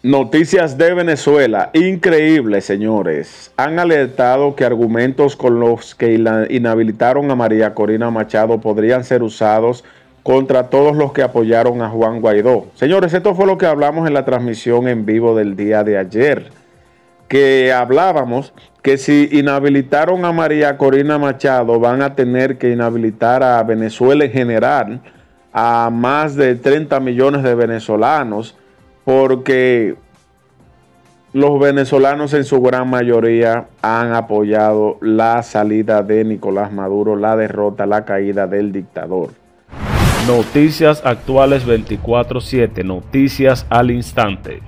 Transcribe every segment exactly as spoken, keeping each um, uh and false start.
Noticias de Venezuela, increíble, señores. Han alertado que argumentos con los que inhabilitaron a María Corina Machado podrían ser usados contra todos los que apoyaron a Juan Guaidó. Señores, esto fue lo que hablamos en la transmisión en vivo del día de ayer, que hablábamos que si inhabilitaron a María Corina Machado, van a tener que inhabilitar a Venezuela en general, a más de treinta millones de venezolanos, porque los venezolanos en su gran mayoría han apoyado la salida de Nicolás Maduro, la derrota, la caída del dictador. Noticias actuales veinticuatro siete, noticias al instante.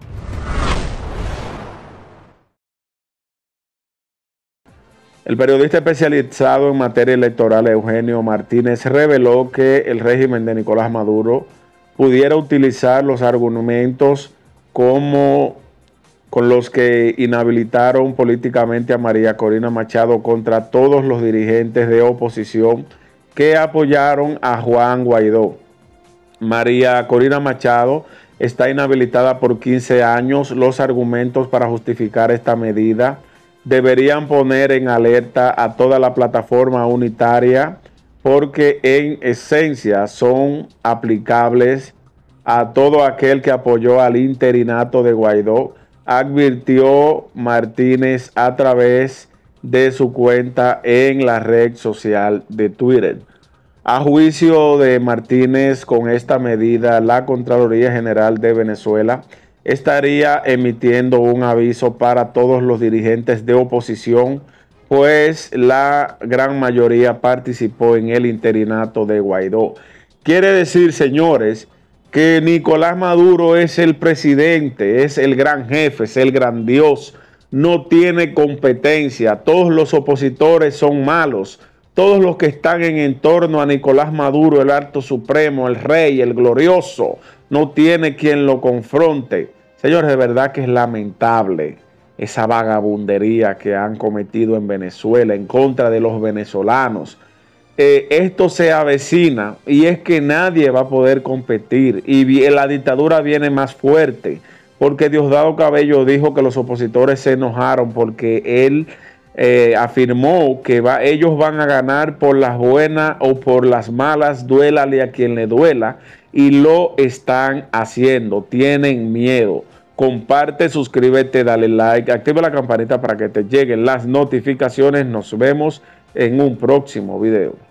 El periodista especializado en materia electoral Eugenio Martínez reveló que el régimen de Nicolás Maduro pudiera utilizar los argumentos como con los que inhabilitaron políticamente a María Corina Machado contra todos los dirigentes de oposición que apoyaron a Juan Guaidó. María Corina Machado está inhabilitada por quince años. Los argumentos para justificar esta medida deberían poner en alerta a toda la plataforma unitaria, porque en esencia son aplicables a todo aquel que apoyó al interinato de Guaidó, advirtió Martínez a través de su cuenta en la red social de Twitter. A juicio de Martínez, con esta medida, la Contraloría General de Venezuela estaría emitiendo un aviso para todos los dirigentes de oposición, pues la gran mayoría participó en el interinato de Guaidó. Quiere decir, señores, que Nicolás Maduro es el presidente, es el gran jefe, es el gran Dios, no tiene competencia, todos los opositores son malos, todos los que están en entorno a Nicolás Maduro, el alto supremo, el rey, el glorioso, no tiene quien lo confronte. Señores, de verdad que es lamentable esa vagabundería que han cometido en Venezuela en contra de los venezolanos. Eh, esto se avecina y es que nadie va a poder competir y la dictadura viene más fuerte, porque Diosdado Cabello dijo que los opositores se enojaron porque él eh, afirmó que va, ellos van a ganar por las buenas o por las malas, duélale a quien le duela, y lo están haciendo, tienen miedo. Comparte, suscríbete, dale like, activa la campanita para que te lleguen las notificaciones. Nos vemos en un próximo video.